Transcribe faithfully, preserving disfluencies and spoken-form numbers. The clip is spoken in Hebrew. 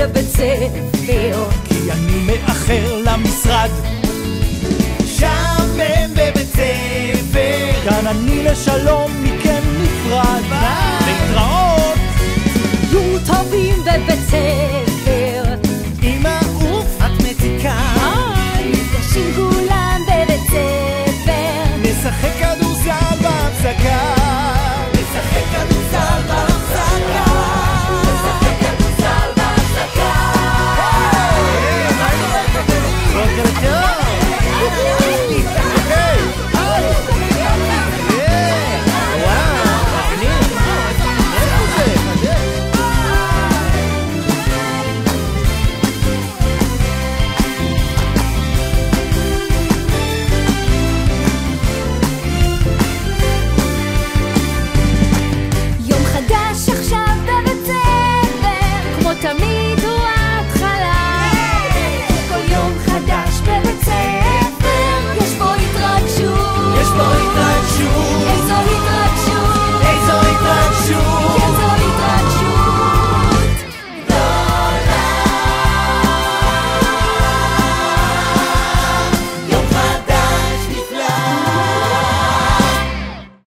בבית ספר, כי אני מאחר למשרד. שם הם בבית ספר, כאן אני לשלום מכם נפרד. להתראות.